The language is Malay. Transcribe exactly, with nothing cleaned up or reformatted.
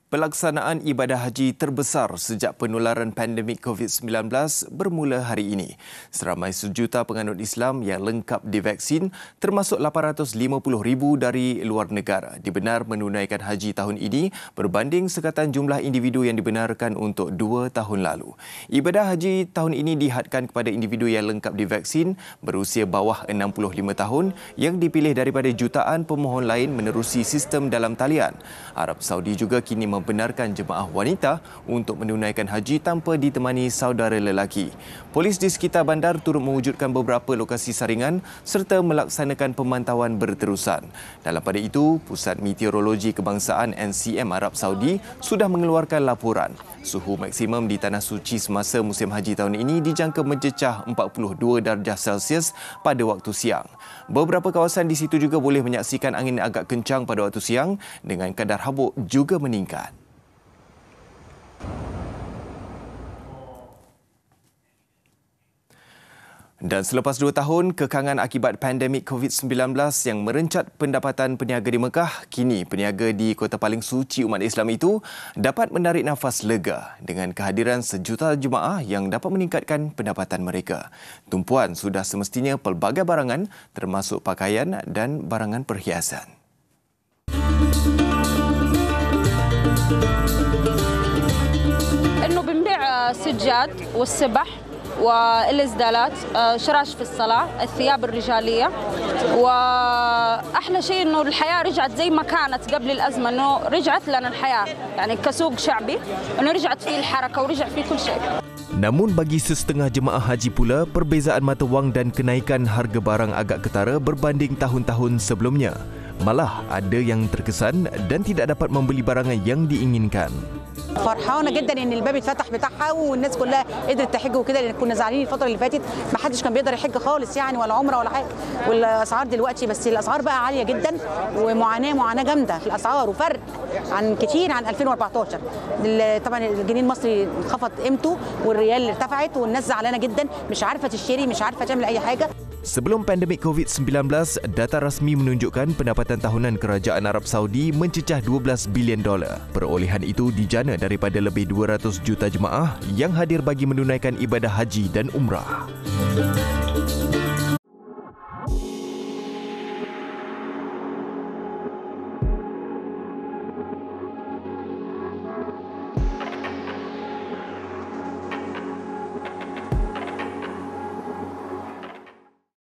Pelaksanaan ibadah haji terbesar sejak penularan pandemik covid sembilan belas bermula hari ini. Seramai sejuta penganut Islam yang lengkap divaksin termasuk lapan ratus lima puluh ribu dari luar negara dibenar menunaikan haji tahun ini berbanding sekatan jumlah individu yang dibenarkan untuk dua tahun lalu. Ibadah haji tahun ini dihadkan kepada individu yang lengkap divaksin berusia bawah enam puluh lima tahun yang dipilih daripada jutaan pemohon lain menerusi sistem dalam talian. Arab Saudi juga kini membenarkan jemaah wanita untuk menunaikan haji tanpa ditemani saudara lelaki. Polis di sekitar bandar turut mewujudkan beberapa lokasi saringan serta melaksanakan pemantauan berterusan. Dalam pada itu, Pusat Meteorologi Kebangsaan N C M Arab Saudi sudah mengeluarkan laporan. Suhu maksimum di Tanah Suci semasa musim haji tahun ini dijangka mencecah empat puluh dua darjah Celsius pada waktu siang. Beberapa kawasan di situ juga boleh menyaksikan angin agak kencang pada waktu siang dengan kadar habuk juga meningkat. Dan selepas dua tahun kekangan akibat pandemik covid sembilan belas yang merencat pendapatan peniaga di Mekah, kini peniaga di kota paling suci umat Islam itu dapat menarik nafas lega dengan kehadiran sejuta jemaah yang dapat meningkatkan pendapatan mereka. Tumpuan sudah semestinya pelbagai barangan termasuk pakaian dan barangan perhiasan. إنه بنبيع سجاد والسبح والإزدالات، شراش في الصلاة، الثياب الرجالية، وأحلى شيء إنه الحياة رجعت زي ما كانت قبل الأزمة، إنه رجعت لنا الحياة يعني كسوق شعبي، إنه رجعت فيه الحركة ورجع فيه كل شيء. Namun bagi sesetengah jemaah haji pula, perbezaan mata wang dan kenaikan harga barang agak ketara berbanding tahun-tahun sebelumnya. Malah ada yang terkesan dan tidak dapat membeli barangan yang diinginkan. فرحانه جدا ان الباب اتفتح بتاعها والناس كلها قدرت تحج وكده، لان كنا زعلانين الفتره اللي فاتت ما حدش كان بيقدر يحج خالص يعني ولا عمره ولا حاجه. والاسعار دلوقتي بس الاسعار بقى عاليه جدا ومعاناه معاناه جامده في الاسعار وفرق عن كتير عن ألفين وأربعة عشر. طبعا الجنيه المصري انخفض قيمته والريال ارتفعت والناس زعلانه جدا مش عارفه تشتري مش عارفه تعمل اي حاجه. Sebelum pandemik covid sembilan belas, data rasmi menunjukkan pendapatan tahunan kerajaan Arab Saudi mencecah dua belas bilion dolar. Perolehan itu dijana daripada lebih dua ratus juta jemaah yang hadir bagi menunaikan ibadah haji dan umrah.